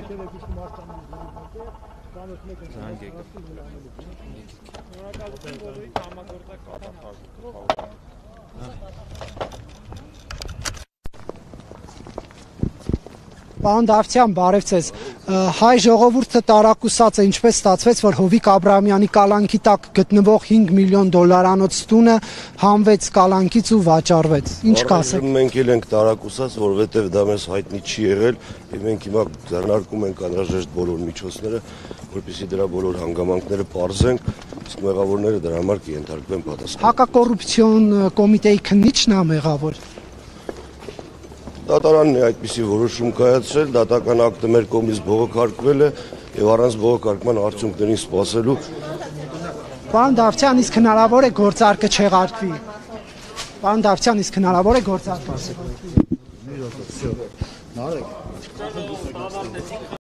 Պարոն Դավթյան, բարև ձեզ։ Հայ ժողովուրդը տարակուսած է, ինչպես ստացվեց, որ Հովիկ Աբրահամյանի կալանքի տակ գտնվող $5 միլիոն անոց տունը հանվեց կալանքից ու վաճառվեց։ Ինչ կասեք։ Մենք էլ ենք տարակուսած, որովհետև դա մեզ հայտնի չի եղել, եւ մենք հիմա ձեռնարկում ենք անհրաժեշտ բոլոր միջոցները, որպեսզի դրա բոլոր հանգամանքները պարզենք, իսկ մեղավորները դրա համար կենթարկվեն պատասխան։ Հակակոռուպցիոն կոմիտեի քննիչն է մեղավոր։ Դատարանն է այդպիսի որոշում կայացրել, դատական ակտը մեր կողմից բողոքարկվել է եւ առանց բողոքարկման արդյունքներին սպասելու։ Պարոն Դավթյան, իսկ հնարավոր է գործարկը չեղարկվի։ Պարոն Դավթյան, իսկ հնարավոր է գործարկը։